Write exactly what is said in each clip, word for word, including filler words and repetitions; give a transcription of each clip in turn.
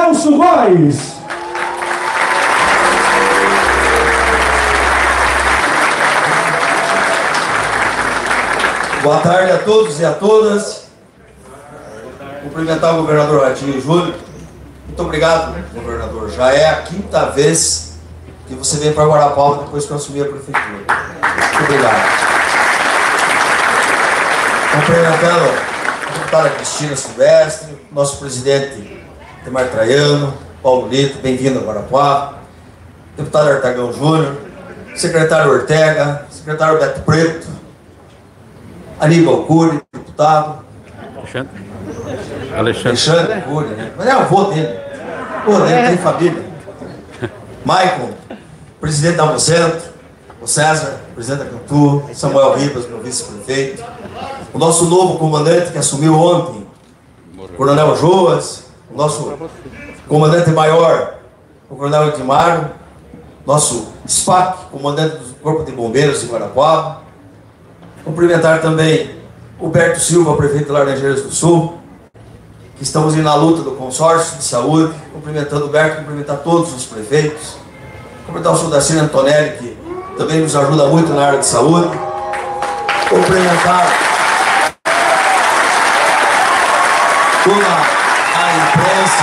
Celso Góes. Boa tarde a todos e a todas. Cumprimentar o governador Ratinho Júnior. Muito obrigado, governador. Já é a quinta vez que você vem para Guarapuava depois que eu assumi a prefeitura. Muito obrigado. Cumprimentando a deputada Cristina Silvestre, nosso presidente Demar Traiano, Paulo Lito, bem-vindo a Guarapuava, deputado Artagão Júnior, secretário Ortega, secretário Beto Preto, Aníbal Cury, deputado. Alexandre. Alexandre. Alexandre Cury, né? Mas é o avô dele. O avô dele tem família. Maicon, presidente da Mocentro, o César, presidente da Cantu, Samuel Ribas, meu vice-prefeito, o nosso novo comandante que assumiu ontem, Coronel Joas, o nosso comandante maior, o Coronel Edmar, nosso S P A C, comandante do Corpo de Bombeiros de Guarapuava. Cumprimentar também o Berto Silva, prefeito de Laranjeiras do Sul, que estamos indo na luta do consórcio de saúde. Cumprimentando o Berto, cumprimentar todos os prefeitos. Cumprimentar o Sudacino Antonelli, que também nos ajuda muito na área de saúde. Cumprimentar toda a imprensa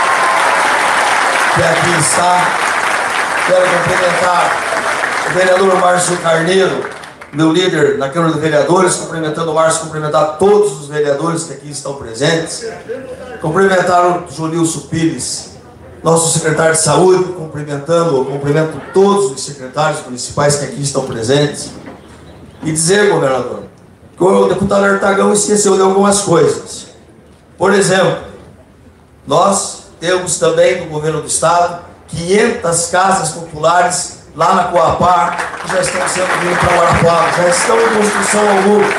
que aqui está. Quero cumprimentar o vereador Márcio Carneiro, meu líder na Câmara de Vereadores, cumprimentando o Márcio, cumprimentar todos os vereadores que aqui estão presentes, cumprimentar o Jonilson Pires, nosso secretário de saúde, cumprimentando, cumprimento todos os secretários municipais que aqui estão presentes, e dizer, governador, que o deputado Artagão esqueceu de algumas coisas. Por exemplo, nós temos também no governo do estado quinhentas casas populares lá na Coapar, que já estão sendo vindas para Guarapuava, já estão em construção algumas.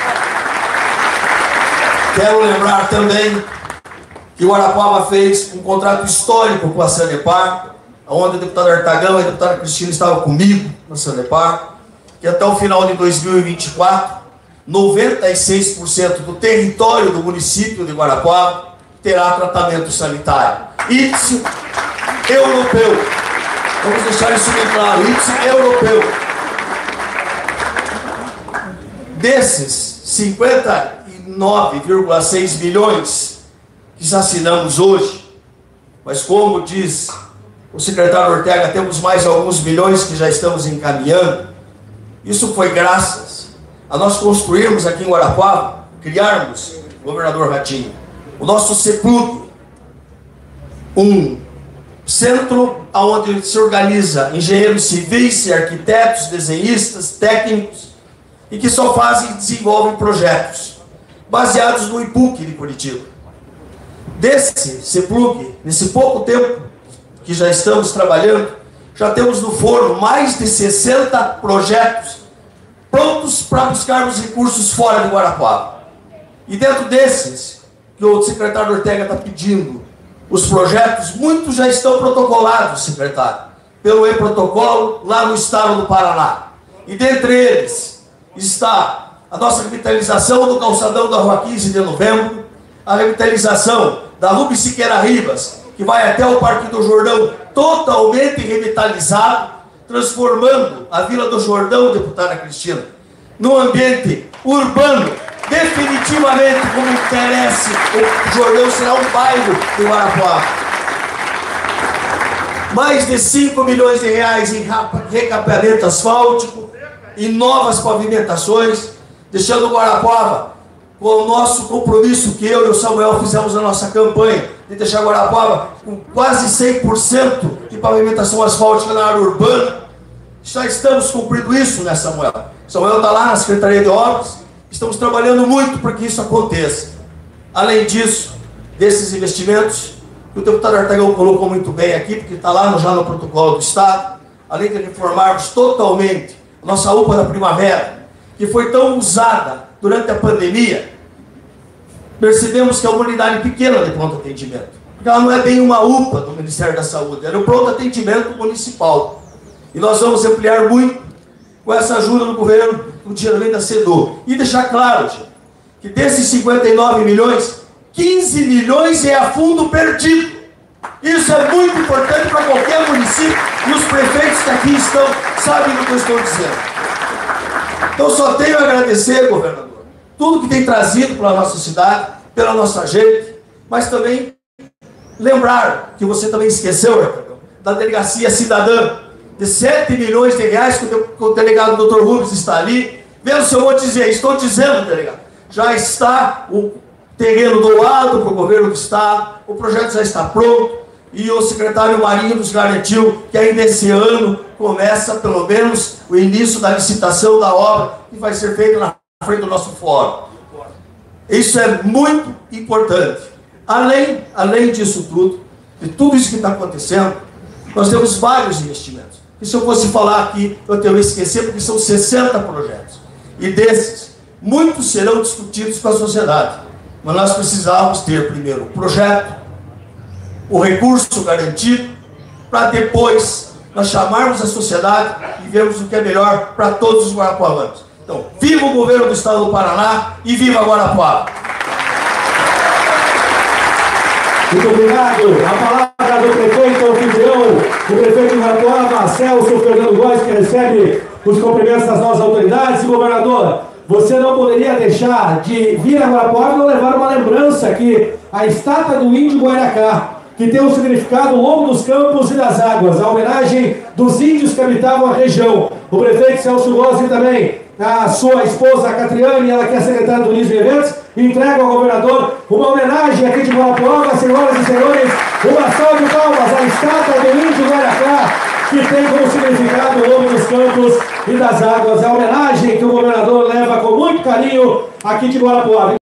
Quero lembrar também que Guarapuava fez um contrato histórico com a Sanepar, onde o deputado Artagão e a deputada Cristina estavam comigo na Sanepar, que até o final de dois mil e vinte e quatro, noventa e seis por cento do território do município de Guarapuava terá tratamento sanitário. Isso europeu. Vamos deixar isso bem claro, isso é europeu. Desses cinquenta e nove vírgula seis milhões que já assinamos hoje, mas como diz o secretário Ortega, temos mais alguns milhões que já estamos encaminhando. Isso foi graças a nós construirmos aqui em Guarapuava, criarmos, governador Ratinho, o nosso CEPLUG, um centro onde se organiza engenheiros civis e arquitetos, desenhistas, técnicos, e que só fazem e desenvolvem projetos baseados no I P U C de Curitiba. Desse CEPLUG, nesse pouco tempo que já estamos trabalhando, já temos no forno mais de sessenta projetos prontos para buscarmos recursos fora de Guarapuava. E dentro desses, que o secretário Ortega está pedindo, os projetos, muitos já estão protocolados, secretário, pelo E-Protocolo, lá no estado do Paraná. E dentre eles está a nossa revitalização do calçadão da Rua quinze de Novembro, a revitalização da Rubens Siqueira Ribas, que vai até o Parque do Jordão, totalmente revitalizado, transformando a Vila do Jordão, deputada Cristina, num ambiente urbano, definitivamente, como interessa, o Jordão será um bairro de Guarapuava. Mais de cinco milhões de reais em recapeamento asfáltico e novas pavimentações, deixando Guarapuava com o nosso compromisso que eu e o Samuel fizemos na nossa campanha, de deixar Guarapuava com quase cem por cento de pavimentação asfáltica na área urbana. Já estamos cumprindo isso, né, Samuel? Samuel está lá na Secretaria de Obras. Estamos trabalhando muito para que isso aconteça. Além disso, desses investimentos, que o deputado Artagão colocou muito bem aqui, porque está lá no, já no protocolo do Estado, além de reformarmos totalmente a nossa U P A da Primavera, que foi tão usada durante a pandemia, percebemos que é uma unidade pequena de pronto atendimento, porque ela não é bem uma U P A do Ministério da Saúde, ela é um pronto atendimento municipal. E nós vamos ampliar muito com essa ajuda do governo, do dinheiro da SEDU. E deixar claro, gente, que desses cinquenta e nove milhões, quinze milhões é a fundo perdido. Isso é muito importante para qualquer município e os prefeitos que aqui estão sabem do que eu estou dizendo. Então só tenho a agradecer, governador, tudo que tem trazido para a nossa cidade, pela nossa gente, mas também lembrar que você também esqueceu da delegacia cidadã, de sete milhões de reais que o delegado doutor Rubens está ali. Vendo se eu vou dizer, estou dizendo, delegado, já está o terreno doado para o governo do estado, o projeto já está pronto, e o secretário Marinho nos garantiu que ainda esse ano começa pelo menos o início da licitação da obra que vai ser feita na frente do nosso fórum. Isso é muito importante. Além, além disso tudo, de tudo isso que está acontecendo, nós temos vários investimentos. E se eu fosse falar aqui, eu teria que esquecer, porque são sessenta projetos. E desses, muitos serão discutidos com a sociedade. Mas nós precisávamos ter primeiro o projeto, o recurso garantido, para depois nós chamarmos a sociedade e vermos o que é melhor para todos os guarapuavanos. Então, viva o governo do estado do Paraná e viva Guarapuava! Muito obrigado. A palavra do prefeito anfitrião, o prefeito de Guarapuava, Celso Fernando Góes, que recebe os cumprimentos das nossas autoridades. E, governador, você não poderia deixar de vir a Guarapuava e não levar uma lembrança aqui, a estátua do índio Guaracá, que tem um significado longo dos campos e das águas, a homenagem dos índios que habitavam a região. O prefeito Celso Góes e também a sua esposa, a Catriane, ela que é secretária do Turismo e Eventos, entrega ao governador uma homenagem aqui de Guarapuava, senhoras e senhores, uma salva de palmas à estátua do índio Guaracá, que tem como significado o longo dos campos e das águas. É a homenagem que o governador leva com muito carinho aqui de Guarapuava.